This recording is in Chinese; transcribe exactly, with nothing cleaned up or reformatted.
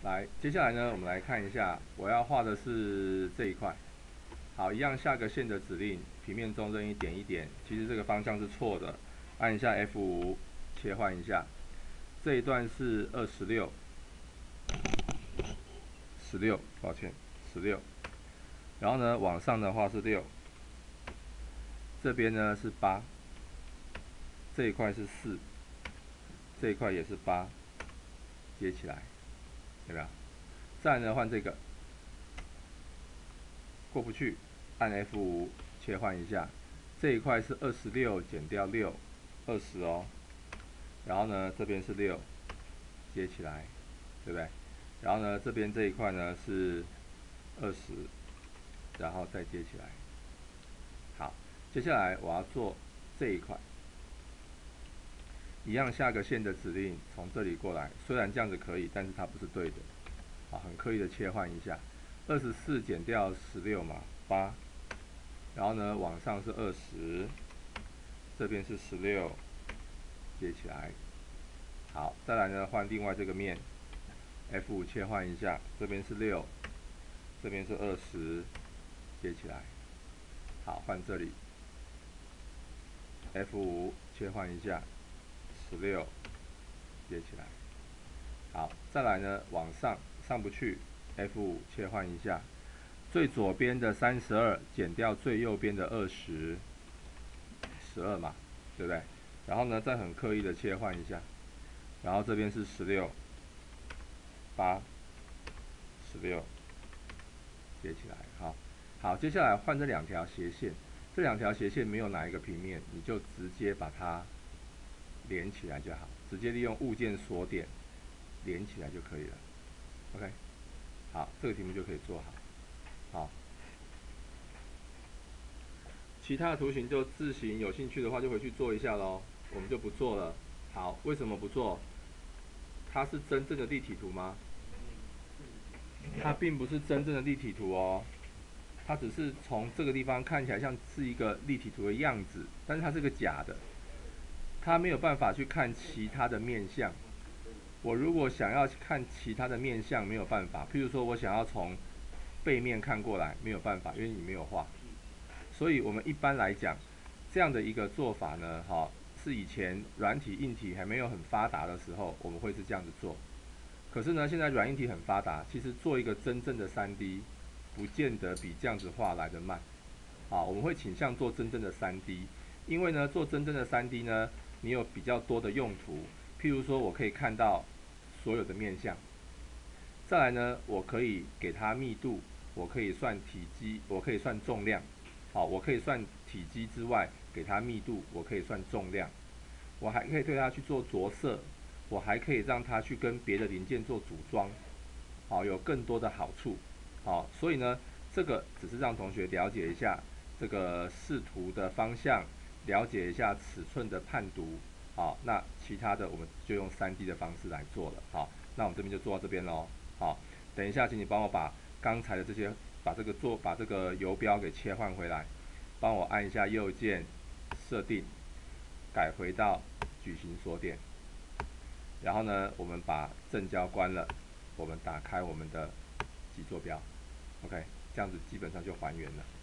来，接下来呢，我们来看一下，我要画的是这一块。好，一样下个线的指令，平面中任意点一点，其实这个方向是错的，按一下 F 五，切换一下。这一段是二十六，十六，抱歉，十六。然后呢，往上的话是六，这边呢是八，这一块是四，这一块也是八，接起来，有没有？再来呢，换这个。过不去，按 F 五 切换一下，这一块是二十六减掉六，二十哦。然后呢，这边是六，接起来，对不对？然后呢，这边这一块呢是二十，然后再接起来。好，接下来我要做这一块，一样下个线的指令，从这里过来。虽然这样子可以，但是它不是对的。好，很刻意的切换一下。二十四减掉十六嘛，八，然后呢往上是二十，这边是十六，接起来。好，再来呢换另外这个面 ，F 五 切换一下，这边是六，这边是二十，接起来。好，换这里 ，F 五 切换一下，十六，接起来。好，再来呢往上上不去。F 五 切换一下，最左边的三十二减掉最右边的二十，十二嘛，对不对？然后呢，再很刻意的切换一下，然后这边是十六，八，十六，接起来，好，好，接下来换这两条斜线，这两条斜线没有哪一个平面，你就直接把它连起来就好，直接利用物件锁点连起来就可以了 ，OK。好，这个题目就可以做好。好，其他的图形就自行有兴趣的话就回去做一下咯，我们就不做了。好，为什么不做？它是真正的立体图吗？它并不是真正的立体图哦，它只是从这个地方看起来像是一个立体图的样子，但是它是个假的，它没有办法去看其他的面向。我如果想要看其他的面向，没有办法。譬如说，我想要从背面看过来，没有办法，因为你没有画。所以我们一般来讲，这样的一个做法呢，哈，是以前软体、硬体还没有很发达的时候，我们会是这样子做。可是呢，现在软硬体很发达，其实做一个真正的 三 D， 不见得比这样子画来得慢。好，我们会倾向做真正的 三 D， 因为呢，做真正的 三 D 呢，你有比较多的用途。譬如说，我可以看到所有的面向。再来呢，我可以给它密度，我可以算体积，我可以算重量。好，我可以算体积之外，给它密度，我可以算重量。我还可以对它去做着色，我还可以让它去跟别的零件做组装。好，有更多的好处。好，所以呢，这个只是让同学了解一下这个视图的方向，了解一下尺寸的判读。好，那其他的我们就用 三 D 的方式来做了。好，那我们这边就做到这边咯。好，等一下，请你帮我把刚才的这些，把这个做，把这个游标给切换回来，帮我按一下右键设定，改回到矩形锁点。然后呢，我们把正交关了，我们打开我们的极坐标 ，OK， 这样子基本上就还原了。